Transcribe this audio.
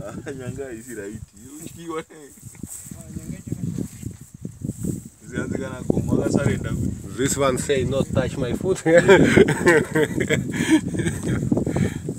Nyanga isi right. Ukiwa zianze kana koma surrender. This one say not touch my foot.